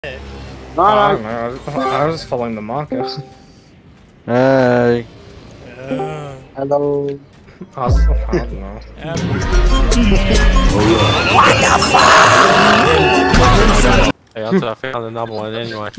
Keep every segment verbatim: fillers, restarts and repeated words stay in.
No, Oh, I don't no. know. I was, I was following the marker. Hey. Uh, Hello. I, was, I don't know. Hey, I thought I found another one anyway.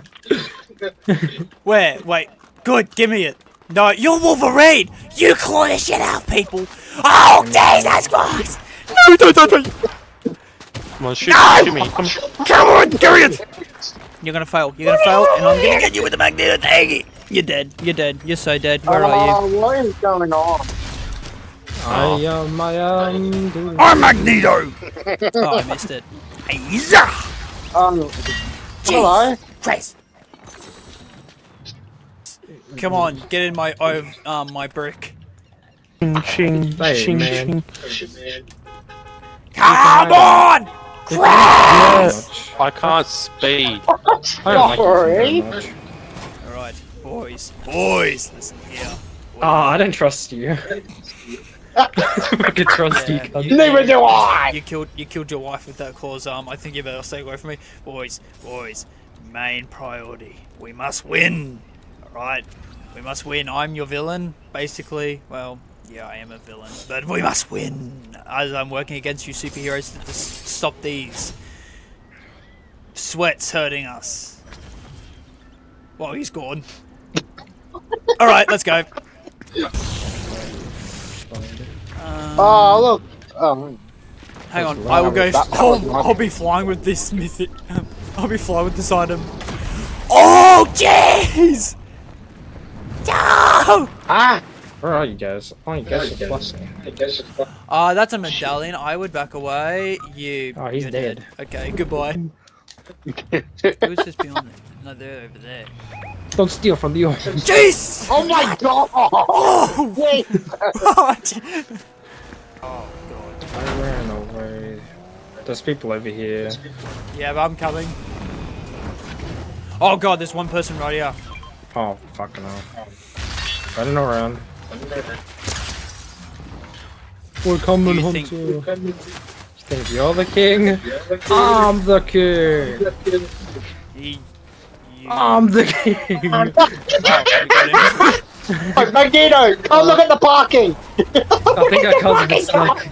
Where? Wait. Good, give me it. No, you're Wolverine! You claw the shit out of people! Oh, Jesus Christ! No, don't, don't, don't! Come on, shoot me, shoot me. Come on. Come on, give me it! You're gonna fail, you're gonna fail, and I'm gonna get you with the magneto thing! You're dead, you're dead, you're so dead. Where are you? Oh, what is going on? Oh. I am, I am. Doing... I'm Magneto! Oh, I missed it. Hiya! Um, hello. Trace! Come on, get in my ov um my brick. Shing, shing, Hey, shing, man. shing. Come on! Yes. I can't speed. I don't like you very much. Alright, boys. Boys, listen here. Oh, I don't trust you. I could trust you. Yeah, cunt. you- Neither do I. You killed you killed your wife with that claw's arm. I think you better stay away from me. Boys, boys, main priority. We must win. Alright? We must win. I'm your villain, basically. Well, yeah, I am a villain. But we must win. As I'm working against you superheroes to just stop these. Sweat's hurting us. Well, he's gone. Alright, let's go. Um, Oh, look. Oh, Hang on, That's I will go. right. That- that I'll, was right. I'll be flying with this mythic. Um, I'll be flying with this item. Oh, jeez! No! ah. Where are you guys? Oh, you guys are blessing. Ah, uh, that's a medallion. I would back away. You. Oh, he's you're dead. Okay, goodbye. It was just beyond it. No, they're over there. Don't steal from the ocean. Jeez! Oh my god! Oh! Wait! Oh, God. I ran away. There's people over here. Yeah, but I'm coming. Oh god, there's one person right here. Oh, fucking hell. Running around. We're coming, You Hunter. think- You think you're the king? I'm the king! He, you... I'm the king! Oh, you got him. Hey, Magneto, come look at the parking! I think I caused a bit slack.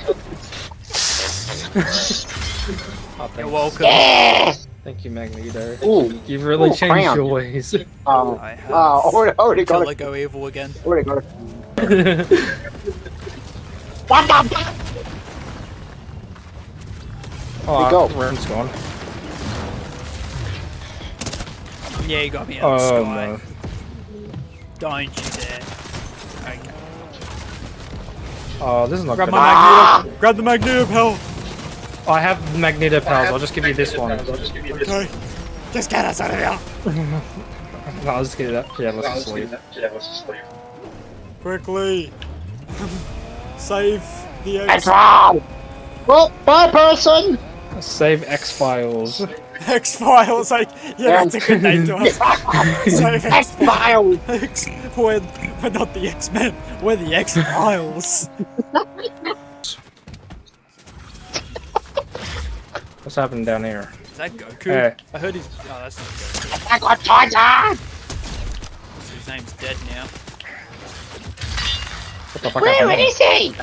Oh, You're thanks. welcome. Yeah! Thank you, Magneto. Ooh, You've really Ooh, changed crown. your ways. um, I have. oh, already, already got Until I it. go evil again. Already got it. What the fuck? Oh, go. Ren's gone. Yeah, you got me out of the Oh, sky. no. Don't you dare. Okay. Oh, this is not Grab good. my magneto. Grab the magneto pal. I have Magneto powers, I'll just give you this one. Okay. Just get us out of here. No, I'll just give you that. Yeah, let's just leave. Quickly. Save the That's X. wrong! Well, bye, person! Save X-Files. X Files. Like, yeah, that's a good name to us. Save X X-Files! X. We're, we're not the X Men. We're the X Files. What's happening down here? Is that Goku? Hey. I heard he's. Oh, that's not Goku. I got Titan! His name's dead now. What the fuck Where happened? is he?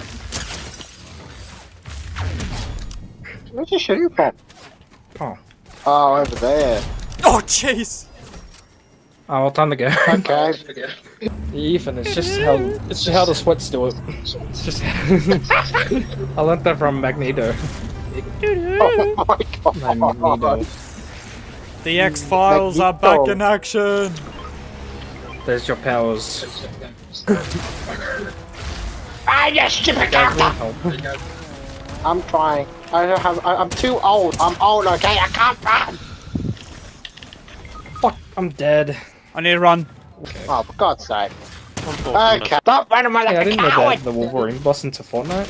Where's he shooting from? Oh. Oh, over there. Oh, jeez. Oh, well, time to go. Okay. Ethan, it's just how it's just how the sweats do it. It's just I learned that from Magneto. Oh my god. Magneto. The X Files are back in action. There's your powers. Ah, you stupid Guys, need character! help. I'm trying. I don't have. I, I'm too old. I'm old, okay? I can't run! Fuck, I'm dead. I need to run. Oh, for God's sake. Unfortunate. Okay. Stop running like Hey, I a didn't know coward! that the Wolverine bust into Fortnite.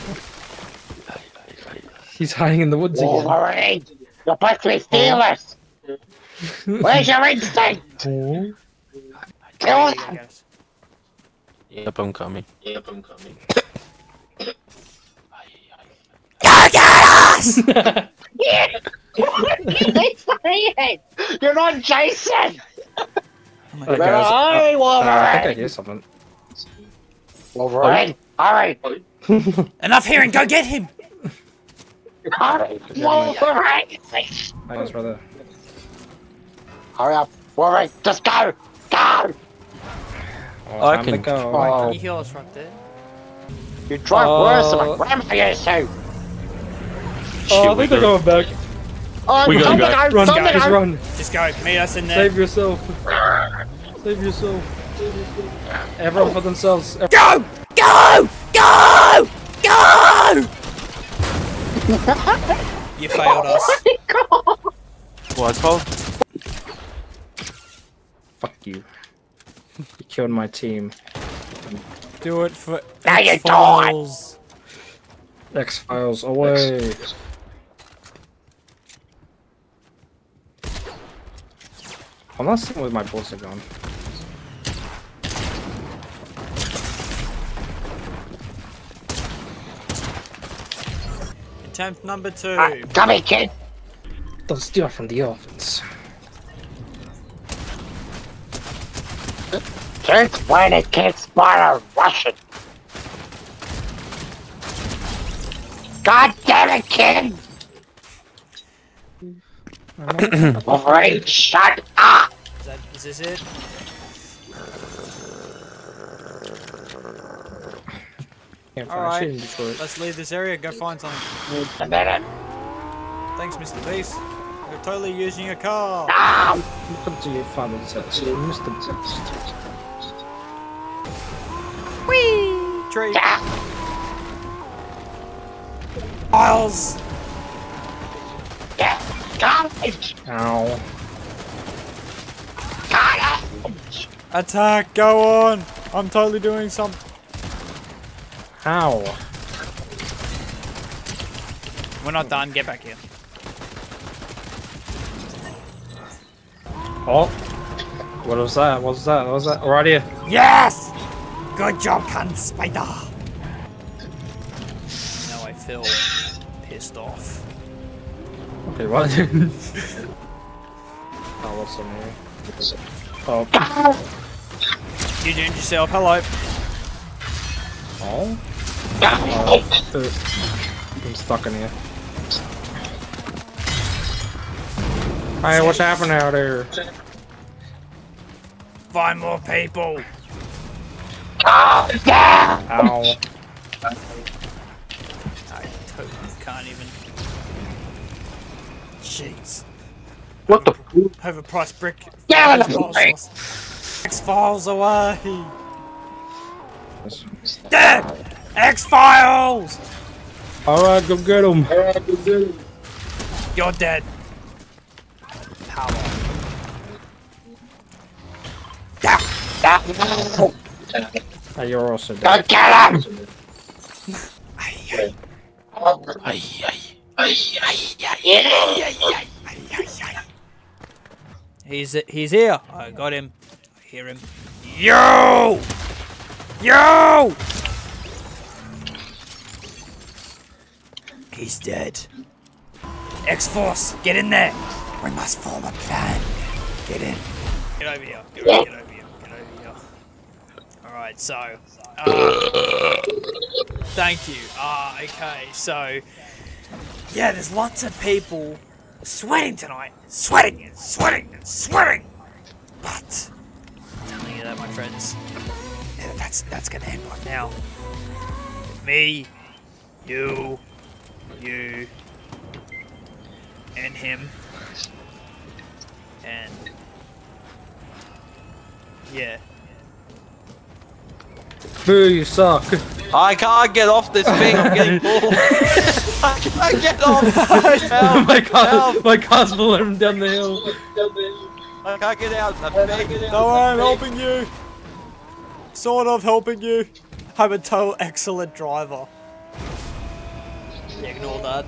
He's hiding in the woods again. Wolverine! You're supposed to be fearless! Where's your instinct? Oh. Kill them! Yep, I'm coming. Yep, I'm coming. Go get us! Yeah. He's saying, you're not Jason. Hey, Where guys, are uh, you, uh, I think I Wolverine? hear something. Wolverine, hurry, Enough hearing, go get him! hurry, Wolverine. Thanks, brother. Hurry up, Wolverine, just go, go. Oh, I time to can go. Oh. Can you heal us right there? You drive Uh, worse than my grandpa used to. Oh, I think they're going back. Oh, We gotta time go. to Run, time to guys, go. run. Just go, meet us in there. Save yourself. Save yourself. Everyone for themselves. Ev- Go! Go! Go! Go! You failed us. What, twelve? Fuck you. You killed my team. Do it for Now you X-Files. X-Files away. I'm not seeing where my bullets are going. Attempt number two. Ah, come here, kid. Don't steal from the orphans. Since when it can't spot a Russian? God damn it, kid! Wolverine, shut up! Is, that, is this it? Can't find Alright. shit in Detroit. Let's leave this area, go find something. A minute. Thanks, Mister Beast. You're totally using your car. Ah! Welcome to your father's house, Mister Beast. Whee! Tree. Ah! Miles! Yeah, garbage! Ow. Garbage! Attack, go on! I'm totally doing something. Ow. We're not done, get back here. Oh. What was that? What was that? What was that? Right here. Yes! Good job, cunt spider! Now I feel pissed off. Okay, what? Oh, what's on here? Oh. You doing yourself, hello. Oh. Garbage! Uh, I'm stuck in here. Hey, what's happening out there? Find more people! Calm down! Ow. I totally can't even. Jeez. What the? Overpriced brick. Yeah, X-Files. X-Files away! Dead! X-Files! Alright, go get him. You're dead. Power. Hey, you're also dead. Don't get him! He's he's here. I got him. I hear him. Yo! Yo! He's dead. X-Force, get in there. We must form a plan. Get in. Get over here. Get over, get over here. Get over here. All right. So. Uh, thank you. Ah. Uh, okay. So. Yeah. There's lots of people sweating tonight. Sweating and sweating and sweating. But I'm telling you that, my friends, that's that's gonna end right now. Me, you, you, and him, and yeah. Boo, you suck. I can't get off this thing, I'm getting pulled. I can't get off! Help! my car, Help! my car's pulling down the hill. I can't get out, I'm begging. No, I'm helping you. Sort of helping you. I'm a total excellent driver. Ignore that.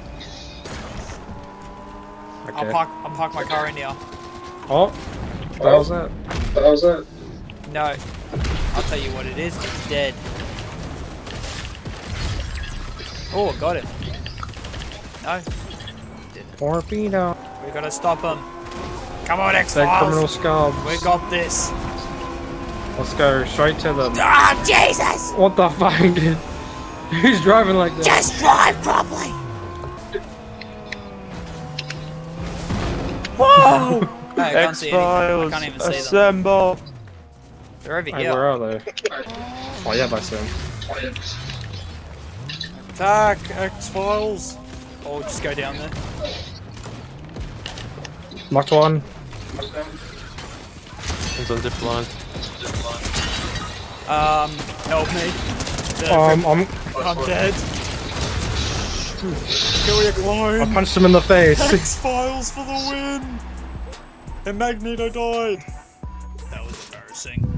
I'll Okay. park. I'll park my car in here. Oh, what was that? What was that? No, I'll tell you what it is. It's dead. Oh, got him. No, didn't. Torpedo. We gotta stop him. Come on, That criminal X-Files. scum. We got this. Let's go straight to them. Ah, Jesus! What the fuck, dude? Who's driving like that? Just drive properly. Whoa! Hey, I can't see anything. I X-Files, can't even see them. assemble! They're over Hey, here. where are they? Oh yeah, I see them. Attack, X-Files. Or just go down there. Knocked one. It's on zip line. Um, help me. The- Um, I'm, I'm dead. Kill your I clone. punched him in the face. X-Files for the win. And Magneto died. That was embarrassing.